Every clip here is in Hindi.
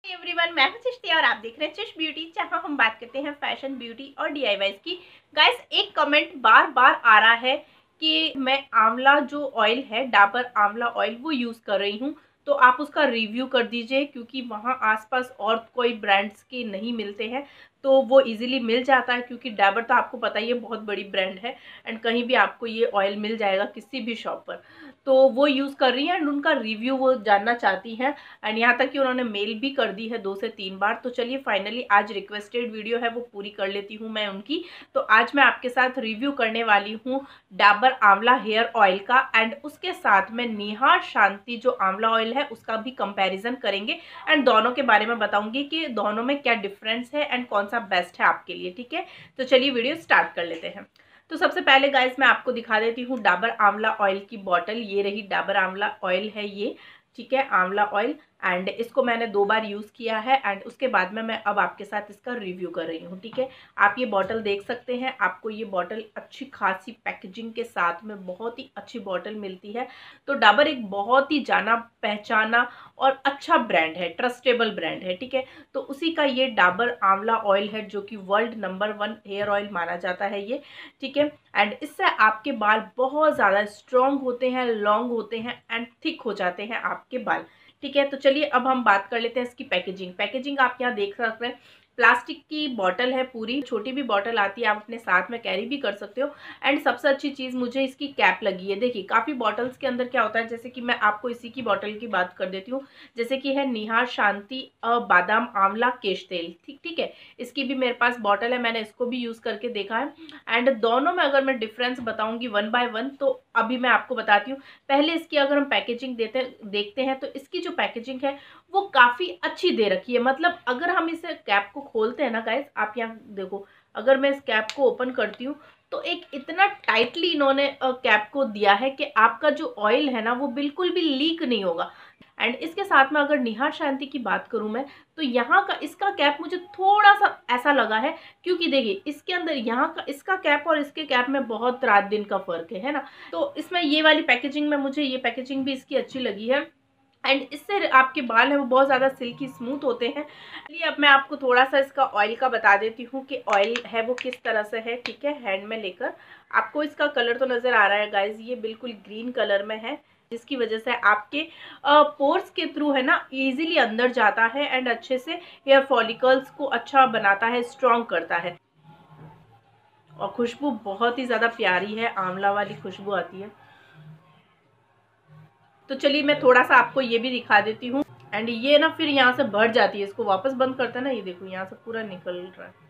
एवरीवन, मैं हूं सृष्टि और आप देख रहे हैं सृष्टि ब्यूटी, जहां हम बात करते हैं फैशन, ब्यूटी और डीआईवाईज की। गाइस, एक कमेंट बार बार आ रहा है कि मैं आंवला जो ऑयल है, डाबर आंवला ऑयल, वो यूज़ कर रही हूँ, तो आप उसका रिव्यू कर दीजिए, क्योंकि वहाँ आसपास और कोई ब्रांड्स के नहीं मिलते हैं, तो वो इजीली मिल जाता है। क्योंकि डाबर तो आपको पता ही है बहुत बड़ी ब्रांड है, एंड कहीं भी आपको ये ऑयल मिल जाएगा किसी भी शॉप पर। तो वो यूज़ कर रही हैं एंड उनका रिव्यू वो जानना चाहती हैं, एंड यहाँ तक कि उन्होंने मेल भी कर दी है 2 से 3 बार। तो चलिए फाइनली आज रिक्वेस्टेड वीडियो है वो पूरी कर लेती हूँ मैं उनकी। तो आज मैं आपके साथ रिव्यू करने वाली हूँ डाबर आंवला हेयर ऑयल का, एंड उसके साथ में निहार शांति जो आंवला ऑयल है उसका भी कंपैरिजन करेंगे, एंड दोनों के बारे में बताऊंगी कि दोनों में क्या डिफरेंस है एंड कौन सा बेस्ट है आपके लिए। ठीक है, तो चलिए वीडियो स्टार्ट कर लेते हैं। तो सबसे पहले गाइस मैं आपको दिखा देती हूँ डाबर आंवला ऑयल की बॉटल। ये रही डाबर आंवला ऑयल है ये, ठीक है, आंवला ऑयल। एंड इसको मैंने 2 बार यूज़ किया है, एंड उसके बाद में मैं अब आपके साथ इसका रिव्यू कर रही हूँ। ठीक है, आप ये बॉटल देख सकते हैं, आपको ये बॉटल अच्छी खासी पैकेजिंग के साथ में बहुत ही अच्छी बॉटल मिलती है। तो डाबर एक बहुत ही जाना पहचाना और अच्छा ब्रांड है, ट्रस्टेबल ब्रांड है। ठीक है, तो उसी का ये डाबर आंवला ऑयल है, जो कि वर्ल्ड नंबर 1 हेयर ऑयल माना जाता है ये। ठीक है, एंड इससे आपके बाल बहुत ज़्यादा स्ट्रॉन्ग होते हैं, लॉन्ग होते हैं एंड थिक हो जाते हैं आपके बाल। ठीक है, तो चलिए अब हम बात कर लेते हैं इसकी पैकेजिंग। पैकेजिंग आप यहाँ देख सकते हैं, प्लास्टिक की बॉटल है पूरी, छोटी भी बॉटल आती है, आप अपने साथ में कैरी भी कर सकते हो। एंड सबसे अच्छी चीज़ मुझे इसकी कैप लगी है। देखिए काफ़ी बॉटल्स के अंदर क्या होता है, जैसे कि मैं आपको इसी की बॉटल की बात कर देती हूँ, जैसे कि है निहार शांति बादाम आंवला केश तेल। ठीक है, इसकी भी मेरे पास बॉटल है, मैंने इसको भी यूज़ करके देखा है। एंड दोनों में अगर मैं डिफरेंस बताऊंगी 1 बाय 1, तो अभी मैं आपको बताती हूँ। पहले इसकी अगर हम पैकेजिंग देखते हैं, तो इसकी जो पैकेजिंग है वो काफ़ी अच्छी दे रखी है। मतलब अगर हम इसे कैप को खोलते हैं ना गाइस, आप यहाँ देखो, अगर मैं इस कैप को ओपन करती हूँ तो एक इतना टाइटली इन्होंने कैप को दिया है कि आपका जो ऑयल है ना वो बिल्कुल भी लीक नहीं होगा। एंड इसके साथ में अगर निहार शांति की बात करूं मैं, तो यहाँ का इसका कैप मुझे थोड़ा सा ऐसा लगा है, क्योंकि देखिए इसके अंदर यहाँ का इसका कैप और इसके कैप में बहुत रात दिन का फर्क है ना। तो इसमें ये वाली पैकेजिंग में मुझे ये पैकेजिंग भी इसकी अच्छी लगी है, एंड इससे आपके बाल हैं वो बहुत ज़्यादा सिल्की स्मूथ होते हैं। चलिए अब मैं आपको थोड़ा सा इसका ऑयल का बता देती हूँ कि ऑयल है वो किस तरह से है। ठीक है, हैंड में लेकर आपको इसका कलर तो नज़र आ रहा है गाइज, ये बिल्कुल ग्रीन कलर में है, जिसकी वजह से आपके पोर्स के थ्रू है ना इजीली अंदर जाता है एंड अच्छे से हेयर फॉलिकल्स को अच्छा बनाता है, स्ट्रॉन्ग करता है। और खुशबू बहुत ही ज़्यादा प्यारी है, आंवला वाली खुशबू आती है। तो चलिए मैं थोड़ा सा आपको ये भी दिखा देती हूँ। एंड ये ना फिर यहाँ से भर जाती है, इसको वापस बंद करते हैं ना, ये देखो यहाँ से पूरा निकल रहा है,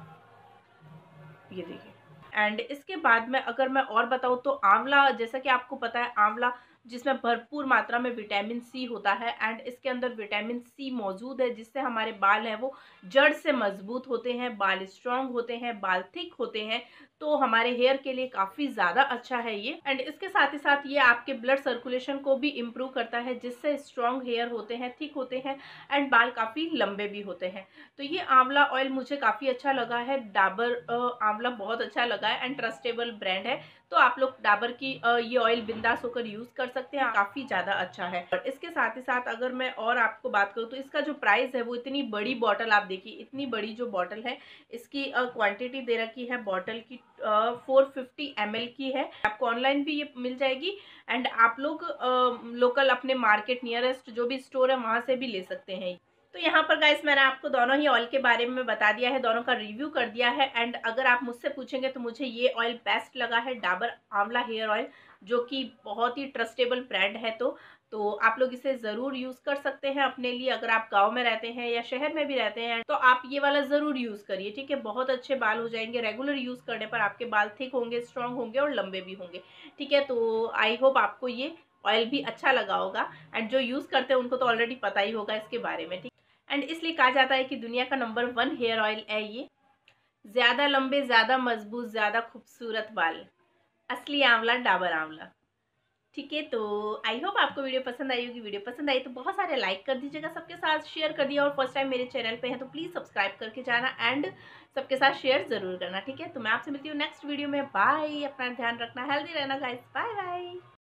ये देखिए। एंड इसके बाद में अगर मैं और बताऊँ तो आंवला, जैसा कि आपको पता है, आंवला जिसमें भरपूर मात्रा में विटामिन सी होता है, एंड इसके अंदर विटामिन सी मौजूद है, जिससे हमारे बाल हैं वो जड़ से मजबूत होते हैं, बाल स्ट्रांग होते हैं, बाल थिक होते हैं। तो हमारे हेयर के लिए काफ़ी ज़्यादा अच्छा है ये। एंड इसके साथ ही साथ ये आपके ब्लड सर्कुलेशन को भी इम्प्रूव करता है, जिससे स्ट्रॉन्ग हेयर होते हैं, थिक होते हैं एंड बाल काफ़ी लंबे भी होते हैं। तो ये आंवला ऑयल मुझे काफ़ी अच्छा लगा है, डाबर आंवला बहुत अच्छा लगा है एंड ट्रस्टेबल ब्रांड है। तो आप लोग डाबर की ये ऑयल बिंदास होकर यूज़ कर सकते हैं, काफ़ी ज़्यादा अच्छा है। और इसके साथ ही साथ अगर मैं और आपको बात करूँ तो इसका जो प्राइस है वो, इतनी बड़ी बॉटल आप देखिए, इतनी बड़ी जो बॉटल है, इसकी क्वांटिटी दे रखी है बॉटल की 450 ml की है। आपको ऑनलाइन भी ये मिल जाएगी, एंड आप लोग लोकल अपने मार्केट नियरेस्ट जो भी स्टोर है वहाँ से भी ले सकते हैं। तो यहाँ पर गाइस मैंने आपको दोनों ही ऑयल के बारे में बता दिया है, दोनों का रिव्यू कर दिया है। एंड अगर आप मुझसे पूछेंगे तो मुझे ये ऑयल बेस्ट लगा है, डाबर आंवला हेयर ऑयल, जो कि बहुत ही ट्रस्टेबल ब्रांड है। तो आप लोग इसे ज़रूर यूज़ कर सकते हैं अपने लिए। अगर आप गांव में रहते हैं या शहर में भी रहते हैं तो आप ये वाला ज़रूर यूज़ करिए। ठीक है, बहुत अच्छे बाल हो जाएंगे, रेगुलर यूज़ करने पर आपके बाल थिक होंगे, स्ट्रॉन्ग होंगे और लंबे भी होंगे। ठीक है, तो आई होप आपको ये ऑयल भी अच्छा लगा होगा, एंड जो यूज़ करते हैं उनको तो ऑलरेडी पता ही होगा इसके बारे में। ठीक, एंड इसलिए कहा जाता है कि दुनिया का नंबर 1 हेयर ऑयल है ये। ज्यादा लंबे, ज्यादा मजबूत, ज्यादा खूबसूरत बाल, असली आंवला डाबर आंवला। ठीक है, तो आई होप आपको वीडियो पसंद आई होगी। वीडियो पसंद आई तो बहुत सारे लाइक कर दीजिएगा, सबके साथ शेयर कर दिया, और फर्स्ट टाइम मेरे चैनल पे है तो प्लीज सब्सक्राइब करके जाना एंड सबके साथ शेयर जरूर करना। ठीक है, तो मैं आपसे मिलती हूँ नेक्स्ट वीडियो में। बाय, अपना ध्यान रखना, हेल्दी रहना गाइस, बाय बाय।